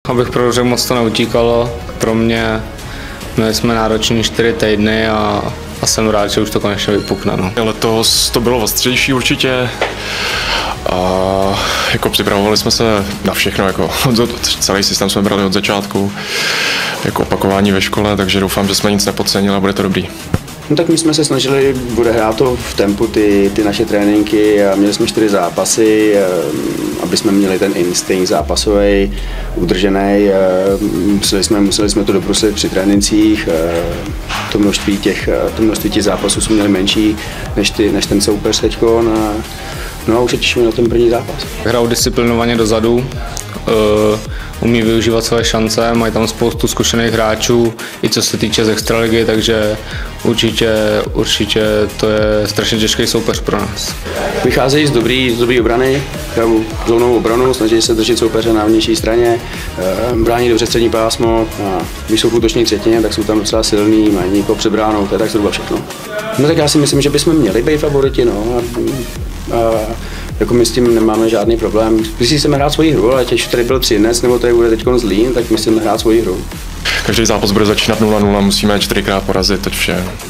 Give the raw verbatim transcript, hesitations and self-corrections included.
Abych pro řekl, moc to neutíkalo. Pro mě měli jsme náročný čtyři týdny a, a jsem rád, že už to konečně vypukne. No. Letos to bylo ostřejší určitě. A jako připravovali jsme se na všechno, jako celý systém jsme brali od začátku, jako opakování ve škole, takže doufám, že jsme nic nepodcenili a bude to dobrý. No tak my jsme se snažili odehrát to v tempu, ty, ty naše tréninky a měli jsme čtyři zápasy, aby jsme měli ten instinkt zápasový udržený. Museli jsme, museli jsme to dobrusit při trénincích, to množství těch, to množství těch zápasů jsme měli menší než, ty, než ten soupeř teďko. No a už se těšíme na ten první zápas. Hrajou disciplinovaně dozadu, uh, umí využívat své šance, mají tam spoustu zkušených hráčů, i co se týče z extraligy, takže určitě, určitě to je strašně těžký soupeř pro nás. Vycházejí z dobrý, z dobrý obrany, hrajou zónovou obranu, snaží se držet soupeře na vnější straně, brání dobře střední pásmo a když jsou v útoční třetině, tak jsou tam docela silný, mají někoho před bránou, to je tak zhruba všechno. No tak já si myslím, že bychom měli být favoriti, no. A, a, jako my s tím nemáme žádný problém. Když chceme hrát svoji hru, ale teď tady byl Třinec, nebo tady bude teď Zlín, tak my chceme hrát svoji hru. Každý zápas bude začínat nula nula, musíme čtyřikrát porazit, teď vše.